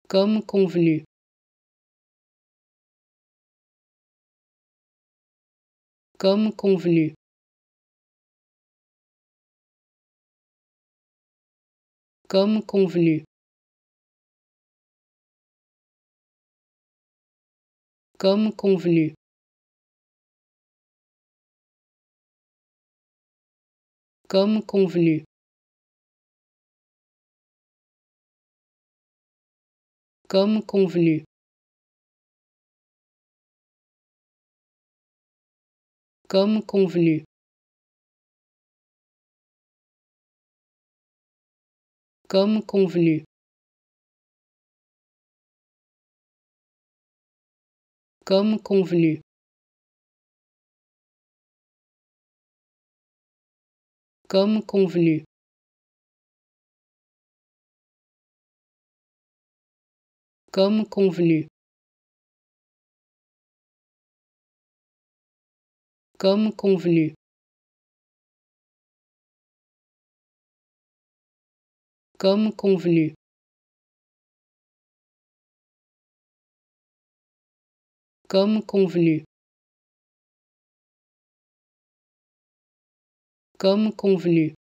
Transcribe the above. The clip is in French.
comme convenu, comme convenu, comme convenu, comme convenu, comme convenu, comme convenu, comme convenu, comme convenu, comme convenu, comme convenu, comme convenu, comme convenu, comme convenu, comme convenu, comme convenu,